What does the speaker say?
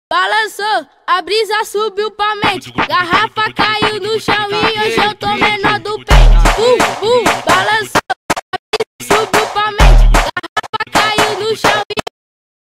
balançou, a brisa subiu pra mente. Garrafa caiu no chão e hoje eu tô menor do pente. Balançou, a brisa subiu pra mente. Garrafa caiu no chão.